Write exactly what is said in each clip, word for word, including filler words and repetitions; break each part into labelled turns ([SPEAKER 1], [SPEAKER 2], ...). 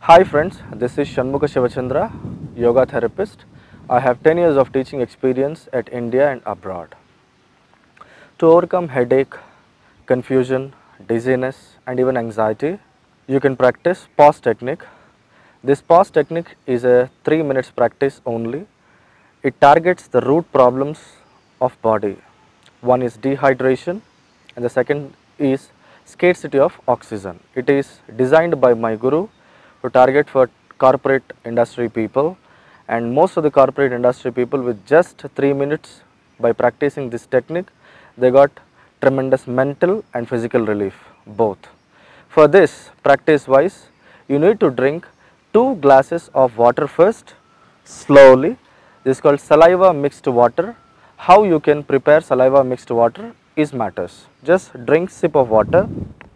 [SPEAKER 1] Hi friends, this is Shanmuga Shivachandra, yoga therapist. I have ten years of teaching experience at India and abroad. To overcome headache, confusion, dizziness and even anxiety, you can practice pause technique. This pause technique is a three minutes practice only. It targets the root problems of body. One is dehydration and the second is scarcity of oxygen. It is designed by my guru to target for corporate industry people, and most of the corporate industry people with just three minutes by practicing this technique, they got tremendous mental and physical relief both. For this practice wise, you need to drink two glasses of water first slowly. This is called saliva mixed water. How you can prepare saliva mixed water is matters. Just drink sip of water.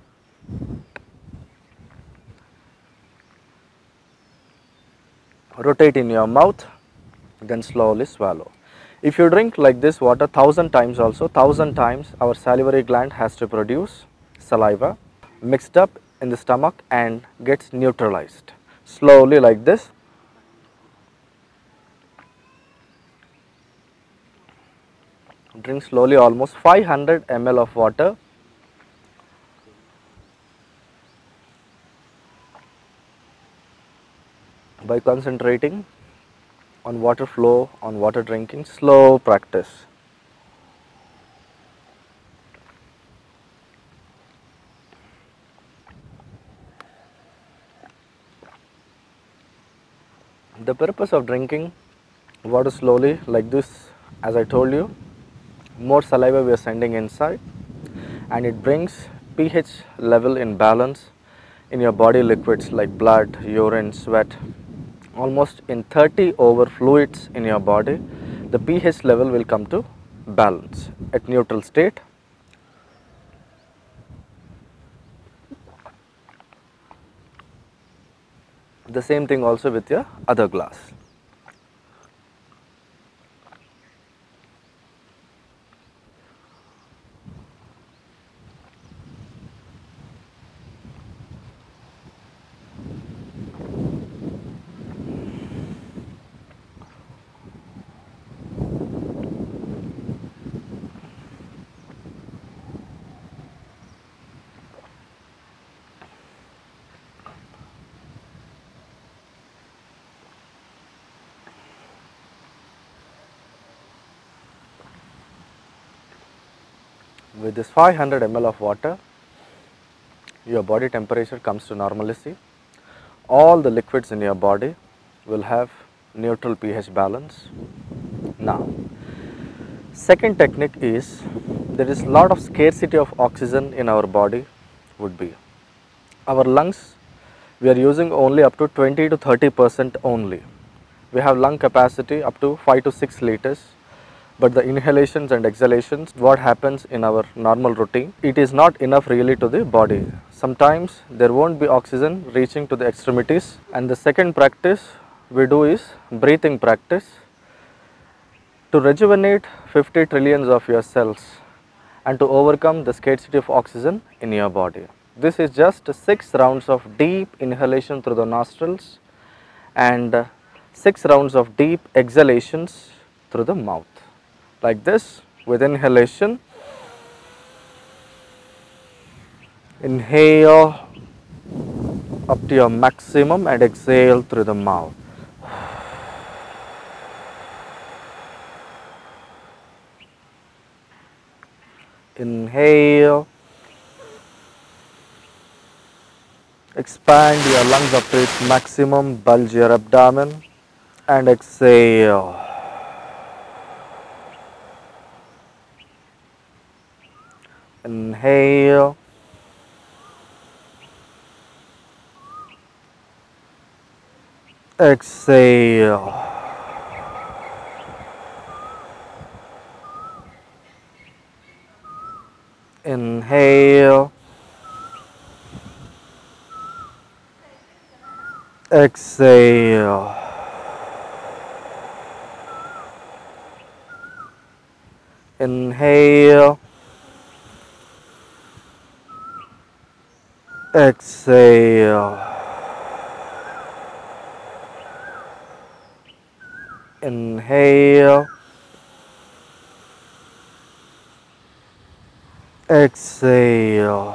[SPEAKER 1] Rotate in your mouth, then slowly swallow. If you drink like this water thousand times also, thousand times our salivary gland has to produce saliva mixed up in the stomach and gets neutralized. Slowly like this. Drink slowly almost five hundred milliliters of water. By concentrating on water flow, on water drinking, slow practice. The purpose of drinking water slowly like this, as I told you, more saliva we are sending inside and it brings pH level in balance in your body liquids like blood, urine, sweat. Almost in thirty over fluids in your body, the pH level will come to balance at neutral state. The same thing also with your other glass. With this five hundred milliliters of water, your body temperature comes to normalcy. All the liquids in your body will have neutral pH balance. Now, second technique is, there is lot of scarcity of oxygen in our body would be. Our lungs, we are using only up to twenty to thirty percent only. We have lung capacity up to five to six liters. But the inhalations and exhalations, what happens in our normal routine, it is not enough really to the body. Sometimes there won't be oxygen reaching to the extremities. And the second practice we do is breathing practice to rejuvenate fifty trillions of your cells and to overcome the scarcity of oxygen in your body. This is just six rounds of deep inhalation through the nostrils and six rounds of deep exhalations through the mouth. Like this, with inhalation, inhale up to your maximum and exhale through the mouth. Inhale, expand your lungs up to its maximum, bulge your abdomen and exhale. Inhale, exhale. Inhale, exhale. Inhale, exhale. Inhale. Exhale.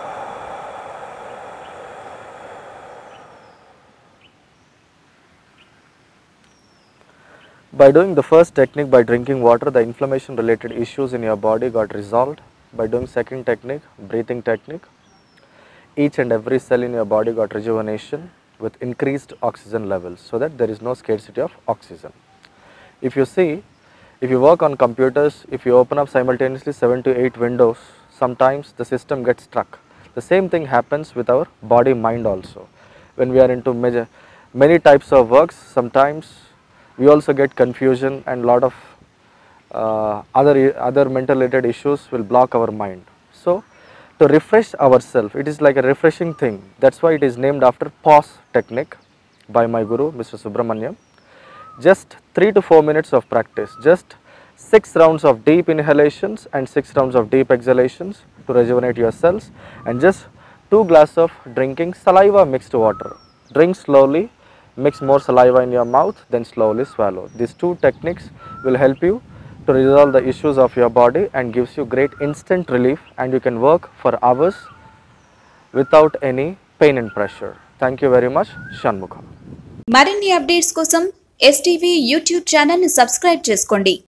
[SPEAKER 1] By doing the first technique, by drinking water, the inflammation related issues in your body got resolved. By doing second technique, breathing technique, each and every cell in your body got rejuvenation with increased oxygen levels, so that there is no scarcity of oxygen. If you see, if you work on computers, if you open up simultaneously seven to eight windows, sometimes the system gets stuck. The same thing happens with our body mind also. When we are into major, many types of works, sometimes we also get confusion, and lot of uh, other other mental related issues will block our mind. So to refresh ourselves, it is like a refreshing thing. That's why it is named after pause technique by my guru, Mister Subramaniam. Just three to four minutes of practice, just six rounds of deep inhalations and six rounds of deep exhalations to rejuvenate your cells, and just two glasses of drinking saliva mixed water. Drink slowly, mix more saliva in your mouth, then slowly swallow. These two techniques will help you to resolve the issues of your body and gives you great instant relief, and you can work for hours without any pain and pressure. Thank you very much. Shanmugha.
[SPEAKER 2] మరిన్ని updates కోసం STV YouTube channel ని subscribe చేసుకోండి.